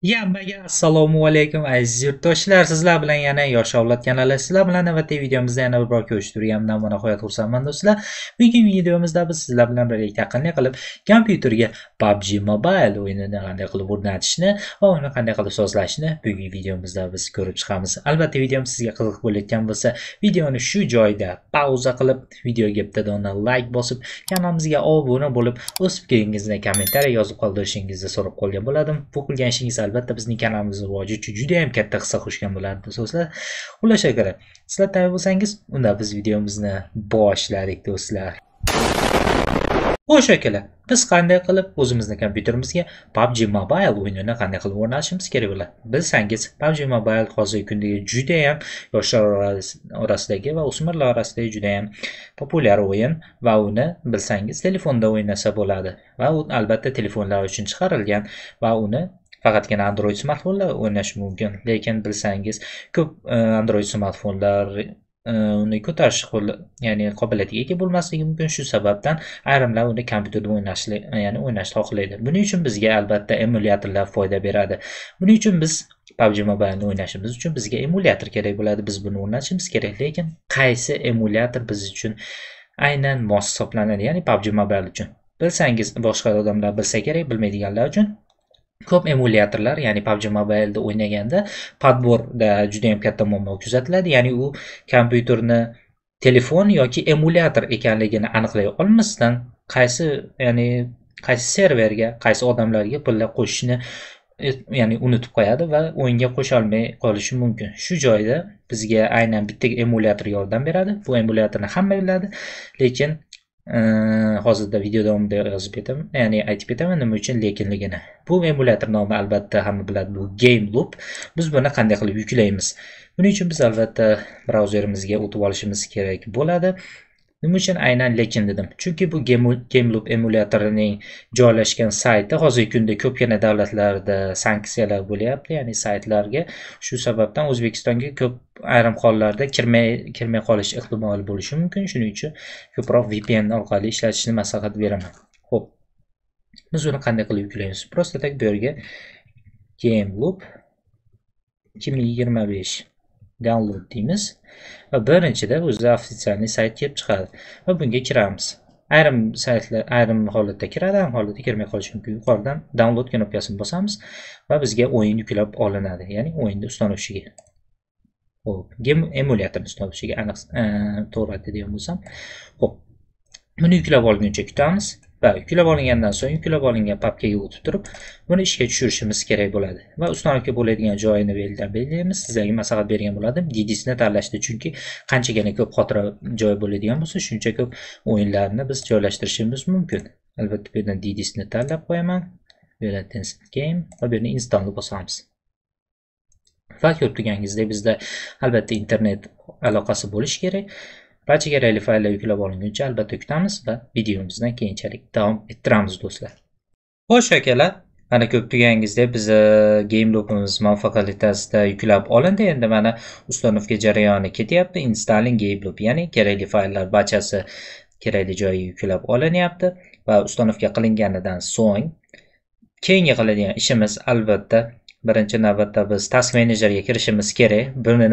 Hammaga assalomu alaykum aziz yurtdoshlar, sizlar bilan yana Yosh avlod kanali. Sizlar bilan navbatdagi videomizda yana bir bor ko'rishtirganimdan mana nihoyat xursandman do'stlar. Bugungi videomizda biz sizlar bilan birgalikda qanday qilib kompyuterga PUBG Mobile o'yinini qanday qilib o'rnatishni va uni qanday qilib sozlashni bugungi videomizda biz ko'rib chiqamiz. Albatta videom sizga qiziq bo'layotgan bo'lsa, videoni shu joyda pauza qilib, videoga bitta dona like bosib, kanalimizga obuna bo'lib, o'z fikringizni kommentariya yozib qoldirishingizni so'rab qolgan bo'ladim. Bu qilgan ishingiz albatta bizning kanalimiz rivoji uchun juda ham katta hissa qo'shgan bo'lardi do'stlar. Xulosga ko'ra, sizlar tayyor bo'lsangiz, unda biz videomizni boshladik do'stlar. Xo'sh akalar, biz qanday qilib o'zimizning kompyuterimizga PUBG Mobile o'yinini qanday qilib o'rnatishimiz kerak bo'ladi? Bilsangiz, PUBG Mobile hozirgi kundagi juda ham yoshlar orasidagi va o'smirlar orasidagi juda ham populyar o'yin va uni bilsangiz telefonda o'ynasa bo'ladi va u albatta telefonlar uchun chiqarilgan va uni faqatgina Android smartfonlar o'ynash mumkin. Lekin bilsangiz, ko'p Android smartfonlar uni ko'tarish ya'ni qobiliyatiga ega bo'lmasligi mumkin. Shu sababdan ayrimlar uni kompyuterda o'ynashni xohlaydi. Buning uchun bizga albatta emulyatorlar foyda beradi. Buning uchun biz PUBG Mobile'ni o'ynashimiz uchun bizga emulyator kerak bo'ladi. Biz buni o'rnatishimiz kerak. Lekin qaysi emulyator biz uchun aynan mos hisoblanadi, ya'ni PUBG Mobile uchun? Bilsangiz, boshqa odamlar bilsa kerak, bilmaydiganlar uchun ko'p emulyatorlar, ya'ni PUBG Mobile'da o'ynaganda padborda juda ham katta muammo kuzatiladi. Ya'ni u kompyuterni telefon yoki emulyator ekanligini aniqlay olmasdan qaysi serverga, qaysi odamlarga pullar qo'shishni ya'ni unutib qo'yadi va o'yinga qo'sha olmay qolishi mumkin. Shu joyda bizga aynan bitta emulyator yordam beradi. Bu emulyatorni hamma biladi, lekin hozirda video davomida yozib ketaman, ya'ni aytib ketaman nima uchun lekinligini. Bu emulyator nomi albatta hamma biladi, bu Game Loop. Biz buni qanday qilib yuklaymiz? Buning uchun biz albatta brauzerimizga o'tib olishimiz kerak bo'ladi. Nima uchun aynan lekin dedim? Chunki bu Game Loop emulyatorining joylashgan sayti hozirgi kunda ko'pgina davlatlarda sanksiyalar bo'lyapti, ya'ni saytlarga. Shu sababdan O'zbekistonga ko'p ayrim hollarda kirmay qolish ehtimoli bo'lishi mumkin. Shuning uchun ko'proq VPN orqali ishlatishni maslahat beraman. Xo'p, biz uni qanday qilib yuklaymiz? Prosta tak bu yerga Game Loop 2025 download deymiz va birinchida o'zi ofitsial sayt kelib chiqadi va bunga kiramiz. Ayrim saytlar ayrim holatda kiradi, ayrim holatda kirmay qolishi mumkin. Yuqoridan download knopkasini bosamiz va bizga o'yin yuklab olinadi, ya'ni o'yinni ustanovchiga. Xo'p, emulyatorni ustanovchiga aniq to'g'ri aytadigan bo'lsam. Xo'p, buni yuklab olguncha kutamiz. Va yuklab olingandan so'ng yuklab olingan papkaga o'tib turib, buni ishga tushirishimiz kerak bo'ladi. Va ustanovka bo'ladigan joyini belgilaymiz. Sizlarga maslahat bergan bo'ladim, DDS'ni tanlashdi, chunki qanchagina ko'p xotira joy bo'ladigan bo'lsa, shuncha ko'p o'yinlarni biz joylashtirishimiz mumkin. Albatta, bu yerdan DDS'ni tanlab qo'yaman. Bu yerdan Tencent Game va bu yerni installni bosamiz. Va ko'rib turganingizdek, bizda albatta internet aloqasi bo'lishi kerak. Barcha kerakli fayllar yuklab olinguncha albatta kutamiz va videomizdan keyinchalik davom ettiramiz do'stlar. Xo'sh akalar, mana ko'rib turganingizdek biz Game Loop'imiz muvaffaqiyatli tarzda yuklab olindi. Endi mana ustanovka jarayoni ketyapti. Installing Game Loop, ya'ni kerakli fayllar barchasi kerakli joyga yuklab olinyapti va ustanovka qilinganidan so'ng keyingi qiladigan ishimiz albatta birinchi navbatda biz Task Manager'ga kirishimiz kerak.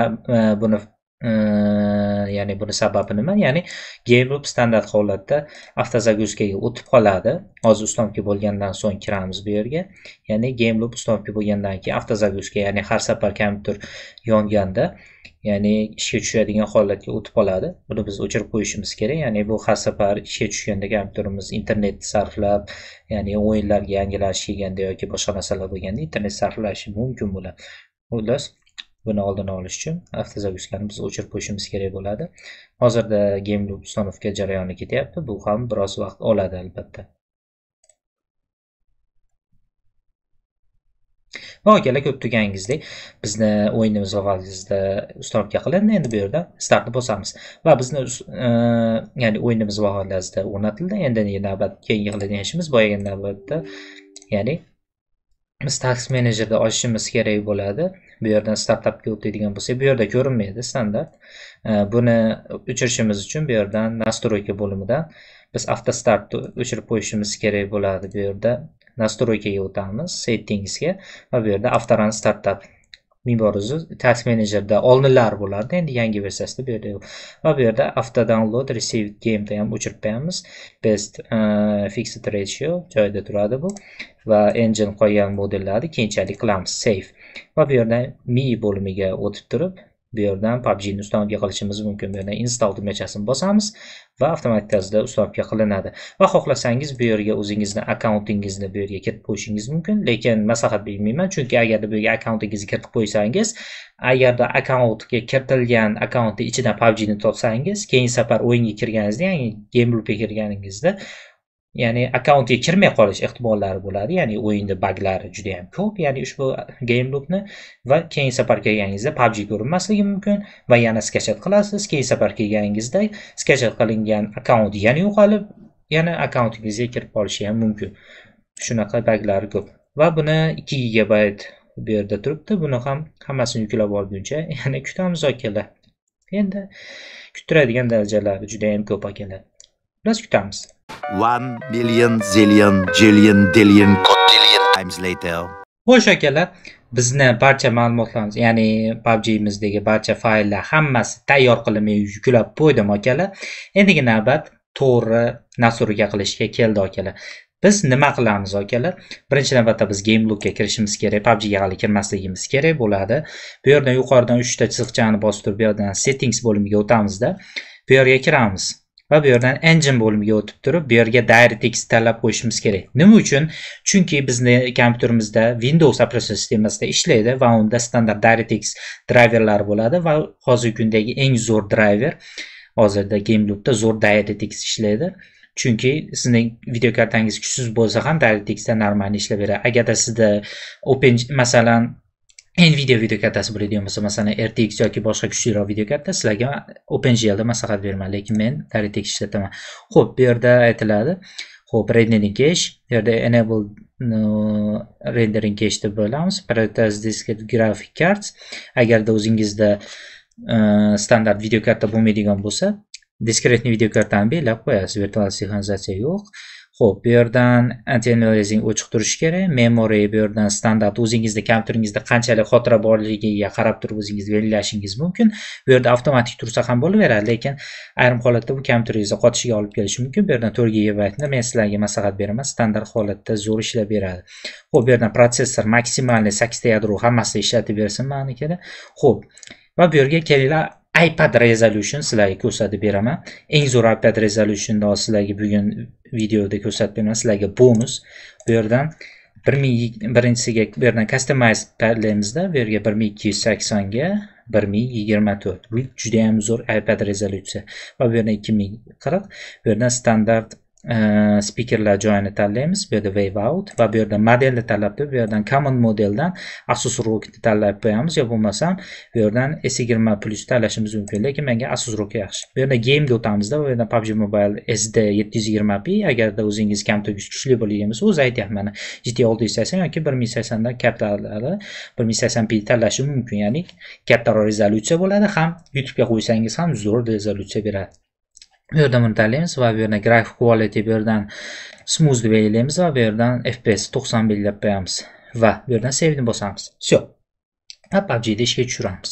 Ya'ni buni sababi nima? Ya'ni Game Loop standart holatda avtozaguzkaga o'tib qoladi. Hozir ustanovka bo'lgandan so'ng kiramiz bu yerga. Ya'ni Game Loop ustanovka bo'lgandan keyin avtozaguzka, ya'ni har safar kompyuter yonganda, ya'ni ishga tushadigan holatga o'tib qoladi. Buni biz o'chirib qo'yishimiz kerak. Ya'ni bu har safar ishga tushganda kompyuterimiz internet sarflab, ya'ni o'yinlarga yangilanish kelganda yoki boshqa narsalar bo'lganda internet sarflashi mumkin bo'ladi. Xullas, buni oldini olish uchun avtozaguzkani biz o'chirib qo'yishimiz kerak bo'ladi. Hozirda Game Loop ustanovka jarayoni ketyapti. Bu ham biroz vaqt oladi albatta. Va akalar, ko'p turganingizdek, bizni o'yinimiz vaqtida ustanovka qilindi. Endi bu yerda startni bosamiz va bizni ya'ni o'yinimiz vaqtida o'rnatildi. Endi navbat keyingi qiladigan ishimiz boyaga navbatda, ya'ni biz Task Manager'da ochishimiz kerak bo'ladi. Bu yerdan startupga o'tadigan bo'lsak, bu yerda ko'rinmaydi standart. Buni o'chirishimiz uchun bu yerdan Настройка bo'limidan biz avto startni o'chirib qo'yishimiz kerak bo'ladi. Bu yerda Настройkaga o'tamiz, settingsga va bu yerda Avtorun Startup Minboruzu Task Manager'da oldinlari bo'lardi, endi yangi versiyasida bu yerda va bu yerda Auto Download Received Game'da ham o'chirib qo'yamiz. Best Fixed Ratio joyida turadi bu va engine qo'ygan modellarni keyinchalik qilamiz save va bu yerda Mi bo'limiga o'tib turib bu yerdan PUBG ni uстановка qilishimiz mumkin. Bu yerdan install tugmachasini bosamiz va avtomatik tarzda uстановка qilinadi. Va xohlasangiz bu yerga o'zingizning akkauntingizni bu yerga kiritib qo'yishingiz mumkin, lekin maslahat bermayman, chunki agarda bu yerga akkauntingizni kiritib qo'ysangiz, agarda akkauntga kiritilgan akkauntning ichidan PUBG ni topsangiz, keyingi safar o'yinga kirganingizda, ya'ni game loopga kirganingizda ya'ni akkauntga kirmay qolish ehtimollari bo'ladi. Ya'ni o'yinda baglari juda ham ko'p. Ya'ni ushbu game loopni va keyingi safar kelganingizda PUBG ko'rinmasligi mumkin va yana skachat qilasiz. Keyingi safar kelganingizda skachat qilingan akkaunt yana yo'qolib, yana akkauntingizga kirib qolishi ham mumkin. Shunaqa baglari ko'p. Va buni 2 GB bu yerda turibdi. Buni ham hammasini yuklab olguncha yana kutamiz akalar. Endi kuttiradigan darajalari juda ham ko'p akalar. Biroz kutamiz. 1 million zillion jillion dillion quadrillion times later. Xo'sh akalar, bizni barcha ma'lumotlarimiz, ya'ni PUBG'imizdagi barcha fayllar hammasi tayyor qilinib yuklab qo'ydim akalar. Endigi navbat to'g'ri nastroyka qilishga keldi akalar. Biz nima qilamiz akalar? Birinchi navbatda biz game loopga kirishimiz kerak. PUBG ga hali kirmasligimiz kerak bo'ladi. Bu yerdan yuqoridan 3 ta chiziqchani bosib, bu yerdan settings bo'limiga o'tamizda. Bu yerga kiramiz. Va bu yerdan engine bo'limiga o'tib turib, bu yerga DirectX tanlab qo'yishimiz kerak. Nima uchun? Chunki bizning kompyuterimizda Windows operating sistemasida ishlaydi va unda standart DirectX driverlari bo'ladi va hozirgi kundagi eng zo'r driver hozirda game loopda zo'r DirectX ishlaydi. Chunki sizning video kartangiz kuchsiz bo'lsa ham DirectX da normal ishlayveradi. Agarda sizda masalan Nvidia video kartasi bo'ladigan bo'lsa, masalan RTX yoki boshqa kuchliroq video karta, sizlarga OpenGL da maslahat beraman, lekin men DirectX ishlataman. Xo'p, bu yerda aytiladi. Xo'p, rendering cache, bu yerda enable rendering cache deb bo'lamiz. Prioritize discrete graphic cards. Agarda o'zingizda standart video karta bo'lmaydigan bo'lsa, discrete video kartani belgilab qo'yasiz. Virtual sinxronizatsiya yo'q. Xo'p, bu yerdan anti-aliasing ochiq turishi kerak. Memory bu yerdan standart o'zingizda kompyuteringizda qanchalik xotira borligiga qarab turib o'zingiz belgilashingiz mumkin. Bu yerda avtomatik tursa ham bo'laveradi, lekin ayrim holatda bu kompyuteringizda qotishiga olib kelishi mumkin. Bu yerdan 4 GB ni men sizlarga maslahat beraman, standart holatda zo'r ishlab beradi. Xo'p, bu yerdan protsessor maksimalniy 8 ta yadro hammasini ishlatib bersin ma'nikada. Xo'p, va bu yerga kelinglar. iPad resolution sizlarga ko'rsatib beraman. Eng zo'r iPad resolutionda sizlarga bugun videoda ko'rsatib beraman. Sizlarga bonus. Bu yerdan 1001-siga bu yerdan customize tanlaymizda, bu yerga 1280 ga 1024. Bu juda ham zo'r iPad resolutsiya. Va bu yerdan 2040. Bu yerdan standart speakerlar joyini tanlaymiz. Bu yerda wave out va bu yerda modelni tanlab turib, bu yerdan common modeldan Asus ROG ni tanlab qo'yamiz, yo bo'lmasam bu yerdan S20 Plus tanlashimiz mumkin, lekin menga Asus ROG yaxshi. Bu yerda game ga o'tamizda, bu yerdan PUBG Mobile SD 720p. Agarda o'zingiz kompyuteringiz kuchli bo'lgan bo'lsa, o'zi aytyapman, GT 680 yoki 1080 dan kattalari 1080p tanlashi mumkin, ya'ni kattaroq rezolyutsiya bo'ladi, ham YouTube ga qo'ysangiz ham zo'r rezolyutsiya beradi. Bu yerdan buni tanlaymiz va bu yerdan graphic quality, bu yerdan smooth deb belgilaymiz va bu yerdan FPS 90 belgilab qo'yamiz va bu yerdan save ni bosamiz. Всё. Va PUBG da ishga tushiramiz.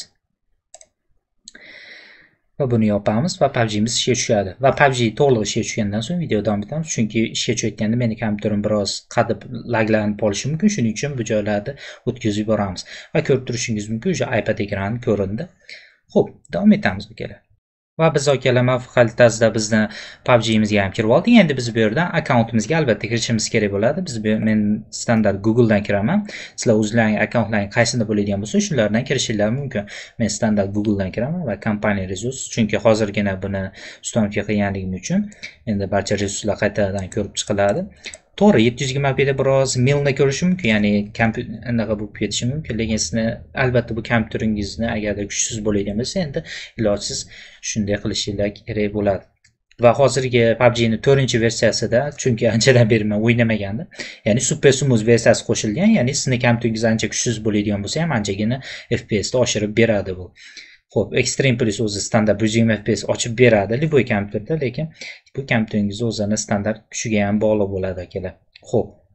Va buni yopamiz va PUBG'miz ishga tushadi. Va PUBG to'liq ishga tushgandan so'ng video davom etamiz, chunki ishga tushayotganda meni kompyuterim biroz qadib laglanib qolishi mumkin, shuning uchun bu joylarni o'tkazib yuboramiz. Va ko'rib turishingiz mumkin, o'sha iPad ekrani ko'rindi. Xo'p, davom etamiz akalar. Va biz akalar muvaffaqiyatli tarzda bizni PUBG'imizga ham kirib oldik. Endi biz bu yerdan akkauntimizga albatta kirishimiz kerak bo'ladi. Men standart Google dan kiraman. Sizlar o'zlaring akkauntlaring qaysida bo'ladigan bo'lsa, shulardan kirishinglar mumkin. Men standart Google dan kiraman va kompaniya resurs, chunki hozirgina buni uстановка qilganligim uchun endi barcha resurslar qaytadan ko'rib chiqiladi. To'g'ri, 720p da biroz milni ko'rishi mumkin, ya'ni anaqa bo'lib ketishi mumkin, lekin sizni albatta bu kompyuteringizni agarda kuchsiz bo'ladigan bo'lsa, endi ilojsiz shunday qilishingiz kerak bo'ladi. Va hozirgi PUBG ni 4-versiyasida, chunki anchadan beri men o'ynamagandim, ya'ni Super Smooth versiyasi qo'shilgan, ya'ni sizni kompyuteringiz ancha kuchsiz bo'ladigan bo'lsa ham anchagina FPS ni oshirib beradi bu. Xo'p, Extreme Plus o'zi standart 120 FPS ochib beradi liboy kompyuterda, lekin bu kompyuteringiz o'zini standart kuchiga ham bog'liq bo'ladi akalar. Xo'p,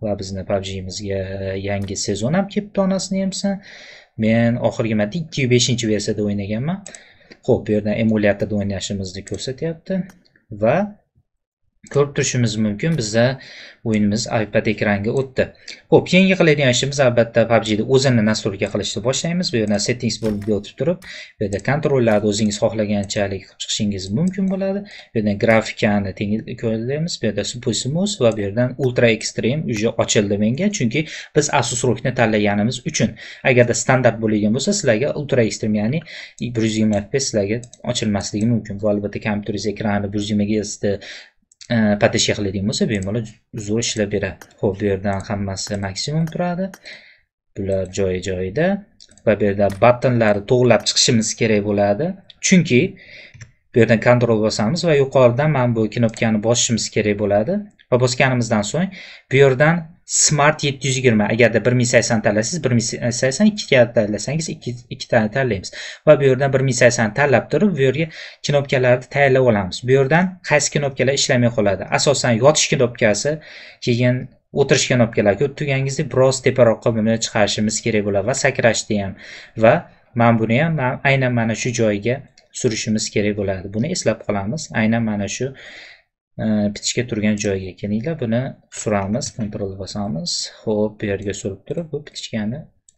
va bizni PUBG'imizga yangi sezon ham kelibdi, onasini yemsan. Men oxirgi marta 2.5 versiyada o'ynaganman. Xo'p, bu yerdan emulyatorda o'ynashimizni ko'rsatyapti va ko'rib turishimiz mumkin, bizda o'yinimiz iPad ekraniga o'tdi. Xo'p, keyingi qiladigan ishimiz albatta PUBG'da o'zini nastroyka qilishni boshlaymiz. Bu yerdan settings bo'limiga o'tib turib, bu yerda kontrollarni o'zingiz xohlaganchalik qilib chiqishingiz mumkin bo'ladi. Bu yerdan grafikani ko'ramiz, bu yerda Super Smooth va bu yerdan Ultra Extreme уже ochildi menga, chunki biz Asus ROG'ni tanlaganimiz uchun. Agarda standart bo'lgan bo'lsa, sizlarga Ultra Extreme, ya'ni 120 FPS sizlarga ochilmasligi mumkin. Bu albatta kompyuteringiz ekrani 120 Hz patishga qiladigan bo'lsa, bemalol zo'r ishlab beradi. Xo'p, bu yerdan hammasi maksimum turadi. Bular joyi-joyida va bu yerda buttonlarni to'g'rilab chiqishimiz kerak bo'ladi. Chunki bu yerdan kontrol bosamiz va yuqoridan mana bu knopkani bosishimiz kerak bo'ladi. Va bosganimizdan so'ng bu yerdan Smart 720, agarda 1080 tanlasangiz 1080, 2 tanlasangiz 2 tanlaymiz. Va bu yerdan 1080 tanlab turib, bu yerga knopkalarni tayyorlab olamiz. Bu yerdan qaysi knopkalar ishlamay qoladi? Asosan yotish knopkasi, keyin o'tirish knopkalari. Ko'p turganingizda biroz teparoqqa buni chiqarishimiz kerak bo'ladi va sakrashni ham. Va men buni ham aynan mana shu joyga surishimiz kerak bo'ladi. Buni eslab qolamiz. Aynan mana shu bitishga turgan joyga kelinglar, buni suramiz, kontrol bosamiz. Xo'p, bu yerga surib turib, bu bitishgani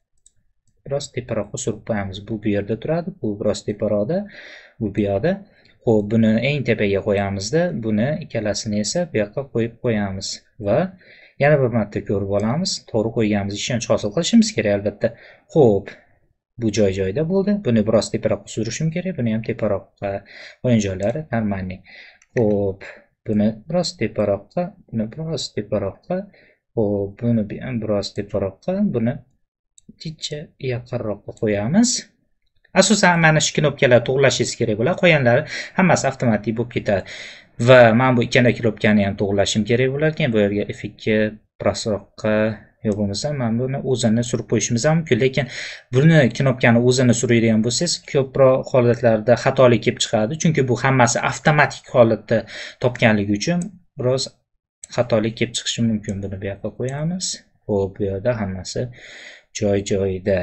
biroz teparoqqa surib qo'yamiz. Bu yerda turadi, bu biroz teparoqda, bu yoqda. Xo'p, buni eng tepaga qo'yamizda, buni ikkalasini esa bu yoqqa qo'yib qo'yamiz va yana bir marta ko'rib olamiz. To'g'ri qo'yganimiz ishonch hosil qilishimiz kerak albatta. Xo'p, bu joy-joyda bo'ldi. Buni biroz teparoqqa surishim kerak, buni ham teparoqqa, o'yin joylari normalniy. Xo'p, buni biroz teparoqqa, buni biroz teparoqqa, xo'p, buni ham biroz teparoqqa, buni ticha yaqinroqqa qo'yamiz. Asosan mana shu knopkalar to'g'rilashingiz kerak bo'ladi. Qolganlari hammasi avtomatik bo'lib ketadi. Va men bu ikkala knopkani ham to'g'rilashim kerak bo'lar ekan. Bu yerga F2 birozroqqa yo'q bo'lmasa, men buni o'zini surib qo'yishimiz ham mumkin, lekin buni knopkani o'zini suradigan bo'lsangiz, ko'proq holatlarda xatolik kelib chiqadi, chunki bu hammasi avtomatik holatda topganligi uchun biroz xatolik kelib chiqishi mumkin. Buni bu yoqqa qo'yamiz. Xo'p, bu yerda hammasi joy-joyida.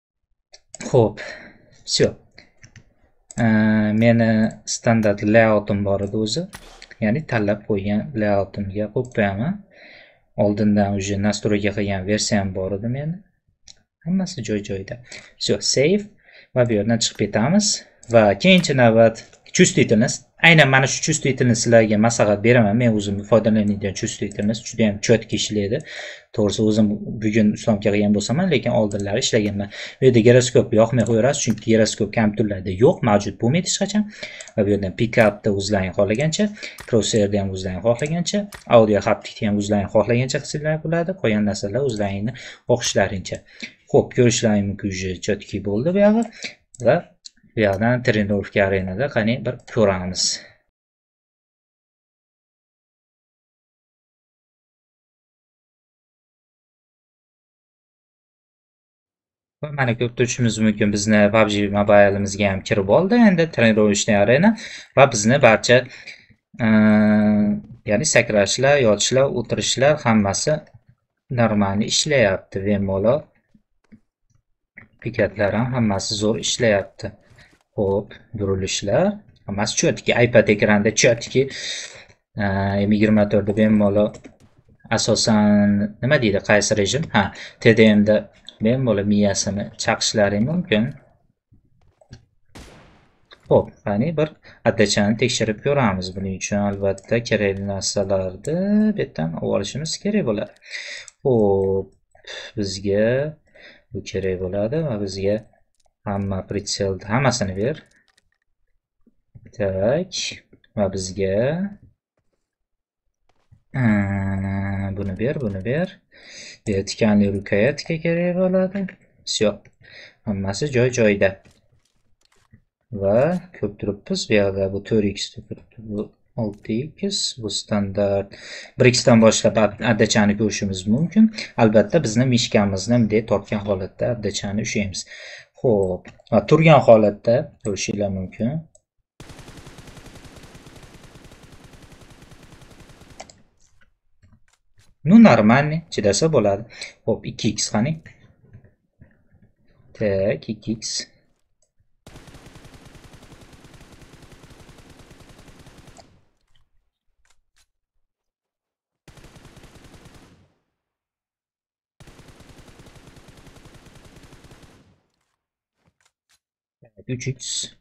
Xo'p, все. Meni standart layoutim bor edi o'zi. Ya'ni tanlab qo'ygan layoutimga qo'yib qo'yaman. Oldindan уже настройка qilgan versiyam bor edi meni. Hammasi joy-joyida. Все, save va bu yerdan chiqib ketamiz va keyinchi navbat чувствительность. Aynan mana shu чувствительность sizlarga maslahat beraman. Men o'zim foydalanadigan чувствительность juda ham chotki ishlaydi. To'g'risi o'zim bugun islomga qilgan bo'lsam, lekin oldinlari ishlaganman. Bu yerda giroskop yoqmay qo'yarasiz, chunki giroskop kompyuterlarda yo'q, mavjud bo'lmaydi hech qachon. Va bu yerdan pick-upda o'zlaring xohlagancha, crosshair'da ham o'zlaring xohlagancha, audio haptikda ham o'zlaring xohlagancha qilsanglar bo'ladi. Qolgan narsalar o'zlaringning xohishlaringcha. Xo'p, ko'rishlaring mumkin, chotki bo'ldi bu yog'i va bu yoqdan trenirovka arenada qani bir ko'ramiz. Va mana ko'rib turishimiz mumkin, bizni PUBG Mobile'imizga ham kirib oldi endi trenirovka arena va bizni barcha ya'ni sakrashlar, yotishlar, o'tirishlar hammasi normalniy ishlayapti. Bemalol pikatlar ham hammasi zo'r ishlayapti. Xo'p, burilishlar hammasi chotki, iPad ekranda chotki. M24 da bemalol asosan nima deydi, qaysi rejim? Ha, TDMda bemalol miyasini chaqishlaring mumkin. Xo'p, qani bir addachani tekshirib ko'ramiz. Buning uchun albatta kerakli narsalarni bu yerdan olishimiz kerak bo'ladi. Xo'p, bizga bu kerak bo'ladi va bizga hamma pritsel hammasini ber. Tak, va bizga buni ber, buni ber. Tikanli rukoyatka kerak bo'ladi. Все. Hammasi joy-joyida. Va ko'p turibmiz. Bu yerda bu 4x turibdi, bu 6x, bu standart. 1x dan boshlab addachani ko'rishimiz mumkin. Albatta bizni mishkamizni bunday tortgan holatda addachani ushlaymiz. Xo'p, va turgan holatda ko'rishinglar mumkin. Ну, нормальный, chidasa bo'ladi. Xo'p, 2x qani? Tak, 2x. Tak, 3x.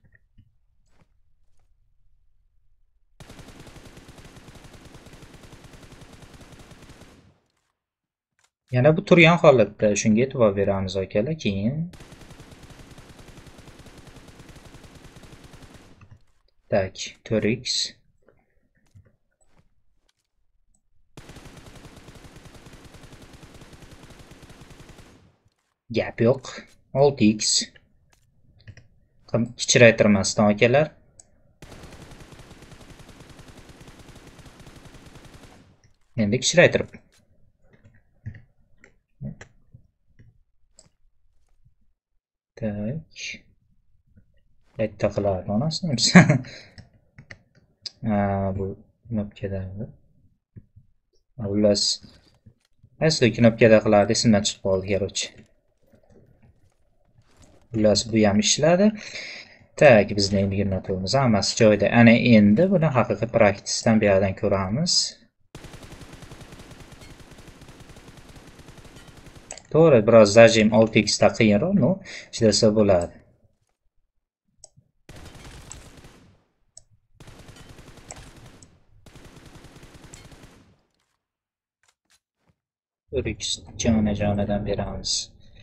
Yana bu turgan holatda shunga e'tibor beramiz akalar. Keyin tak 4x. Gap yo'q. 6x. Kichraytirmasdan akalar. Endi kichraytirib. Tak. Bitta qiladi onasi nimsa. Bu knopkadagi. Xullas, asli knopkada qiladi, esimdan chiqib qoldi, короче. Xullas, bu ham ishladi. Tak, bizning mignatimiz hammasi joyida. Ana endi buni haqiqiy praktikasidan bu yerdan ko'ramiz. To'g'ri, biroz zajim 6x da qiyinroq, no, chidasa bo'ladi. X jonidan beramiz.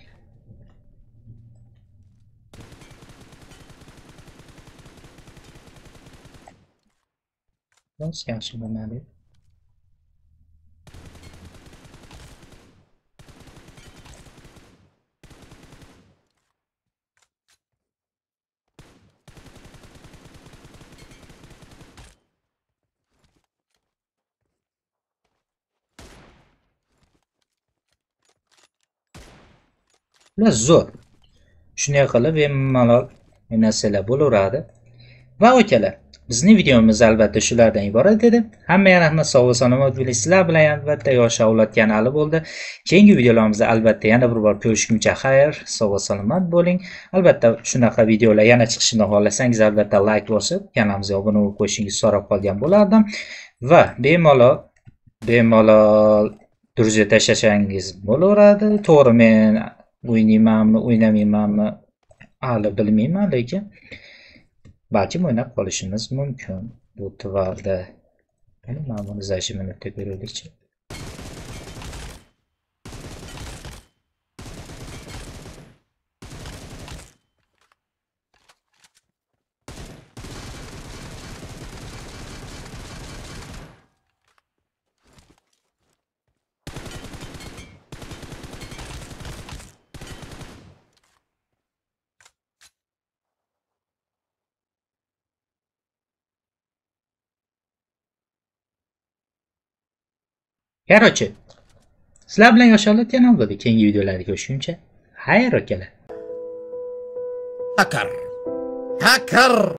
Nasıl yaxshi bo'lmadi? Biraz zo'r. Shunday qilib bemalol narsalar bo'laveradi. Va akalar, bizning videomiz albatta shulardan iborat edi. Hammaga rahmat, sog' va salomat bo'ling. Sizlar bilan albatta Yosh avlod kanali bo'ldi. Keyingi videolarimizda albatta yana bir bor ko'rishguncha xayr, sog' va salomat bo'ling. Albatta shunaqa videolar yana chiqishini xohlasangiz albatta like bosib, kanalimizga obuna bo'lib qo'yishingizni so'rab qolgan bo'lardim. Va bemalol durja tashlashingiz bo'laveradi. To'g'ri, men o'ynaymanmi, o'ynamaymanmi hali bilmayman, lekin balkim o'ynab qolishimiz mumkin bu tvarda. Mana buni zashimini ko'raylikchi. Короче, sizlar bilan Yosh avlod kanalida keyingi videolarda ko'rishguncha xayr akalar. Hacker. Hacker.